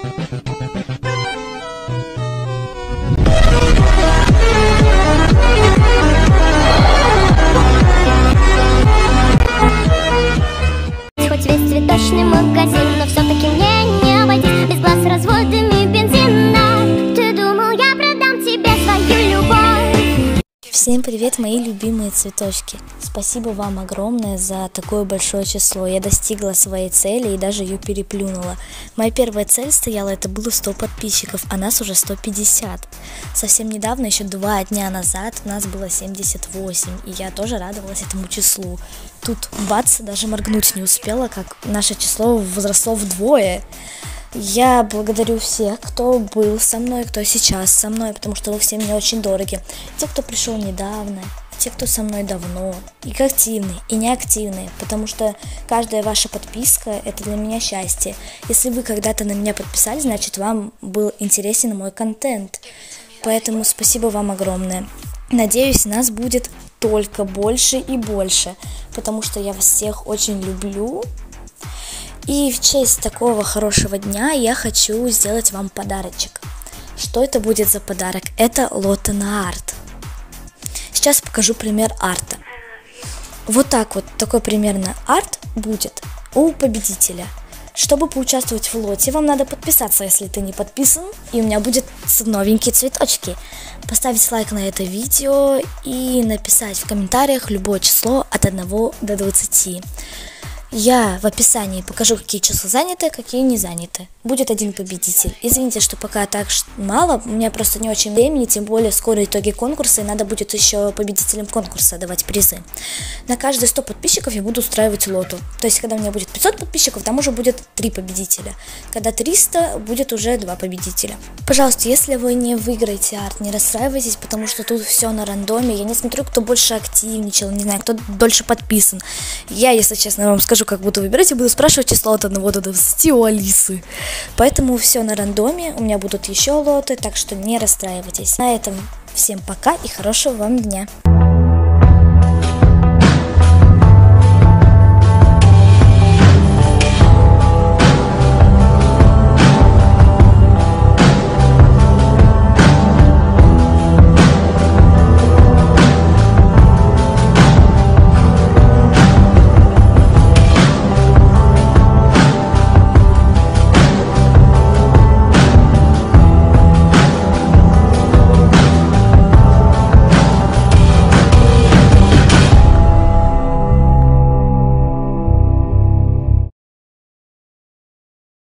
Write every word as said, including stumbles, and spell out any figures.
Хоть весь цветочный магазин, но все-таки мне не обойтись без глаз разводами бензина. Ты думал, я продам тебе свою любовь? Всем привет, мои любимые цветочки! Спасибо вам огромное за такое большое число. Я достигла своей цели и даже ее переплюнула. Моя первая цель стояла, это было сто подписчиков, а нас уже сто пятьдесят. Совсем недавно, еще два дня назад, у нас было семьдесят восемь, и я тоже радовалась этому числу. Тут бац, даже моргнуть не успела, как наше число возросло вдвое. Я благодарю всех, кто был со мной, кто сейчас со мной, потому что вы все мне очень дороги. Те, кто пришел недавно, те, кто со мной давно, и активные, и неактивные, потому что каждая ваша подписка – это для меня счастье. Если вы когда-то на меня подписались, значит, вам был интересен мой контент. Поэтому спасибо вам огромное. Надеюсь, нас будет только больше и больше, потому что я вас всех очень люблю. И в честь такого хорошего дня я хочу сделать вам подарочек. Что это будет за подарок? Это лото на арт. Сейчас покажу пример арта. Вот так вот, такой примерно арт будет у победителя. Чтобы поучаствовать в лоте, вам надо подписаться, если ты не подписан, и у меня будет новенькие цветочки. Поставить лайк на это видео и написать в комментариях любое число от одного до двадцати. Я в описании покажу, какие числа заняты, какие не заняты. Будет один победитель. Извините, что пока так мало, у меня просто не очень времени, тем более скоро итоги конкурса, и надо будет еще победителям конкурса давать призы. На каждые сто подписчиков я буду устраивать лоту. То есть, когда у меня будет пятьсот подписчиков, там уже будет три победителя. Когда триста, будет уже два победителя. Пожалуйста, если вы не выиграете арт, не расстраивайтесь, потому что тут все на рандоме. Я не смотрю, кто больше активничал, не знаю, кто дольше подписан. Я, если честно, вам скажу, как буду выбирать, и буду спрашивать число от одного до двадцати у Алисы. Поэтому все на рандоме, у меня будут еще лоты, так что не расстраивайтесь. На этом всем пока и хорошего вам дня.